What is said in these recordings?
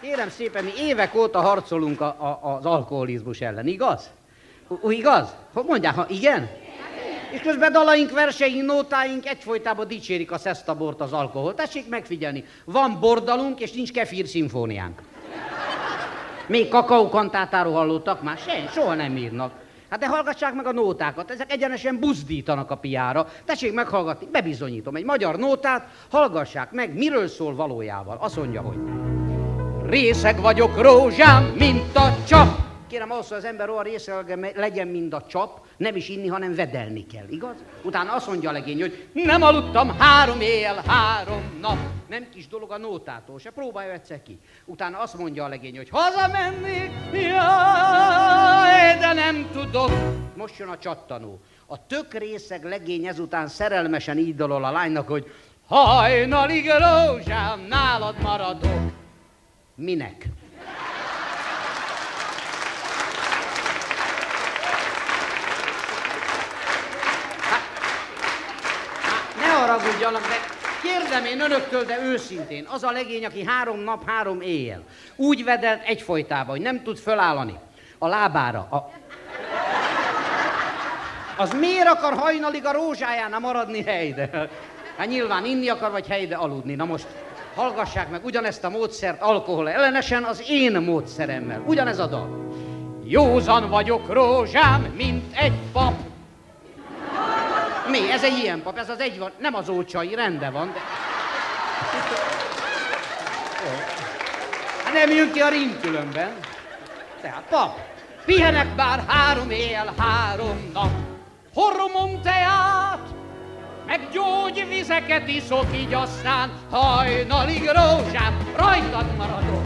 Kérem szépen, mi évek óta harcolunk az alkoholizmus ellen, igaz? Igaz? Mondják, ha igen? És közben dalaink, verseink, nótáink egyfolytában dicsérik a szesztabort, az alkohol. Tessék megfigyelni, van bordalunk és nincs kefír szimfóniánk. Még kakaókantátáról hallottak már? Soha nem írnak. Hát de hallgassák meg a nótákat, ezek egyenesen buzdítanak a piára. Tessék meghallgatni, bebizonyítom, egy magyar nótát, hallgassák meg, miről szól valójában. Azt mondja, hogy részeg vagyok rózsám, mint a csap. Kérem, ahhoz, hogy az ember olyan részeg legyen, mint a csap, nem is inni, hanem vedelni kell, igaz? Utána azt mondja a legény, hogy nem aludtam 3 éjjel, 3 nap. Nem kis dolog a nótától se, próbálja egyszer ki. Utána azt mondja a legény, hogy hazamennék, jaj, de nem tudok. Most jön a csattanó. A tök részeg legény ezután szerelmesen így dalol a lánynak, hogy hajnalig rózsám, nálad maradok. Minek? Ne haragudjanak, de kérdem én önöktől, de őszintén, az a legény, aki 3 nap, 3 éjjel úgy vedelt egyfolytában, hogy nem tud fölállani a lábára, az miért akar hajnalig a rózsájánál maradni helyde? Hát nyilván inni akar, vagy helyde aludni. Na most hallgassák meg ugyanezt a módszert alkohol ellenesen az én módszeremmel. Ugyanez a dal. Józan vagyok rózsám, mint egy pap. Mi? Ez egy ilyen pap, ez az egy van, nem az Ócsai, rendben van, de... Hát nem jön ki a rim különben. Tehát pap, pihenek bár 3 éjjel, 3 nap. Hormon teát, meg gyógyvizeket iszok, így aztán hajnalig rózsám, rajtad maradok.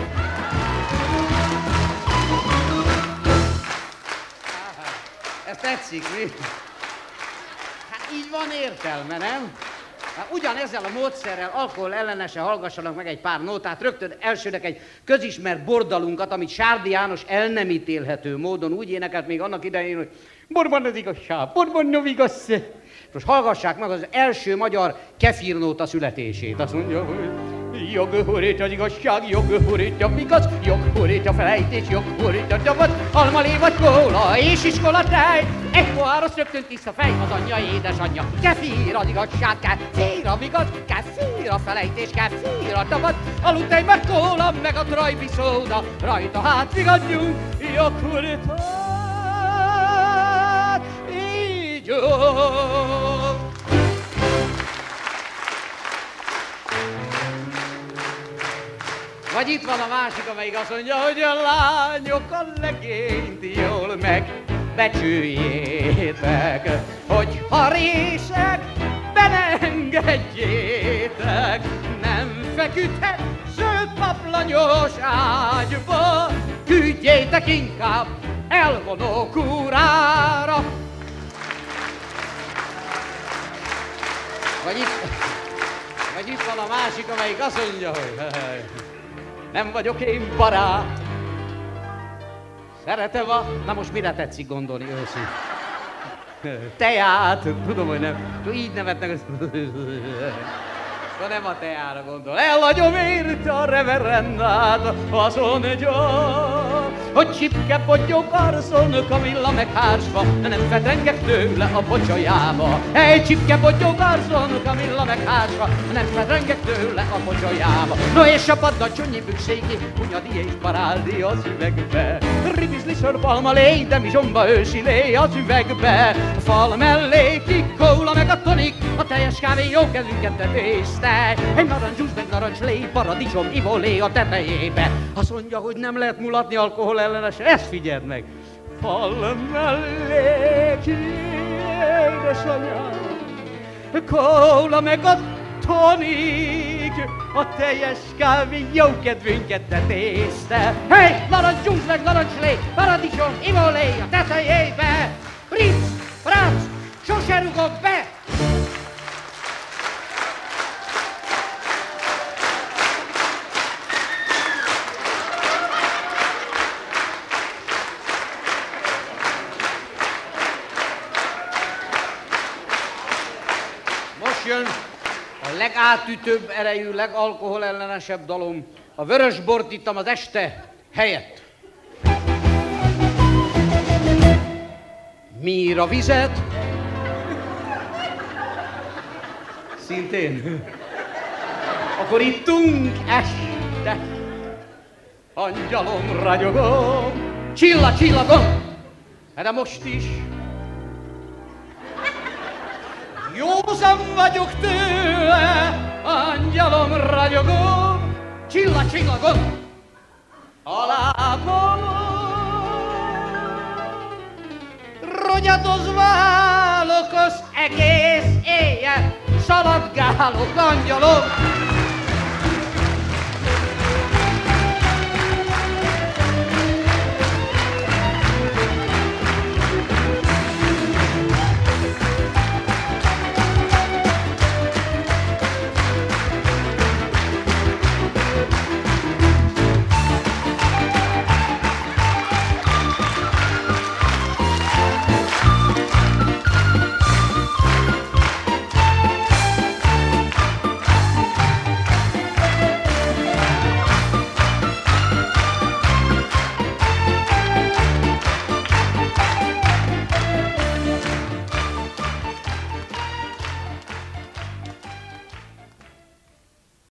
Ez tetszik, mi? Hát így van értelme, nem? Hát ugyanezzel a módszerrel, alkohol ellenesen hallgassanak meg egy pár nótát, rögtön elsőnek egy közismert bordalunkat, amit Sárdi János el nem ítélhető módon úgy énekelt még annak idején, hogy borban az igazság, borban no igaz. Most hallgassák meg az első magyar kefírnóta születését. Azt mondja, hogy jog hurít az igazság, jog hurít a igaz, jog hurít a felejtés, jog hurít a davac, almalé vagy kóla és iskolatej. Egy pohár, az rögtön tiszta fej, az anyja, édesanyja. Kefír az igazság, kefír a igaz, kefír a felejtés, kefír a davac, aludtej meg kóla, meg a trajbi szóda, rajta hát vigadjunk, jog hurít így jó. Vagy itt van a másik, amelyik azt mondja, hogy a lányok a legényt jól megbecsüljétek, hogy ha részeg, belengedjétek, nem feküdhet zöld paplanyos ágyba, küldjétek inkább elvonó kúrára. Vagy itt van a másik, amelyik azt mondja, hogy nem vagyok én barát. Szeretem a... Na most mire tetszik gondolni őszintén? Teát, tudom, hogy nem. Így nevetnek. De nem a teára gondol. Elhagyom érte a reverendát, azt mondja, hogy csipke podgyok arszon, Kamilla meg hársva, nem fedrengek tőle a pocsolyába. Hey, csipke podgyok arszon, Kamilla meg hársva, nem fedrengek tőle a pocsolyába. No és a paddacsonyi bükszéki, Hunyadi és Paráldi az üvegbe. Ribizli sörpalmalé, de mizsomba ősilé az üvegbe. A fal mellé kikóla meg a tonik, a teljes kávé jó kezünket tetészte. Egy narancsús meg narancslé, paradicsom, ivolé a tetejébe. Azt mondja, hogy nem lehet mulatni alkohol ellenesen, ezt figyeld meg. Fal mellé édesanyám, kóla meg a tonik, a teljes kávé jó kedvünket tetészte. Hey, narancsús meg narancslé, paradicsom, ivolé a tetejébe. Fritz, Franz, sose rugok be! Jön a legátütőbb erejű, legalkohol ellenesebb dalom, A vörösbort ittam az este helyett. Mír a vizet? Szintén. Akkor ittunk este. Angyalom, ragyogom, csillagom, de most is. Józan vagyok tőle, angyalom, ragyogom, csillagom, a lábam. Rogyadozva állok az egész éjjel, szaladgálok, angyalom,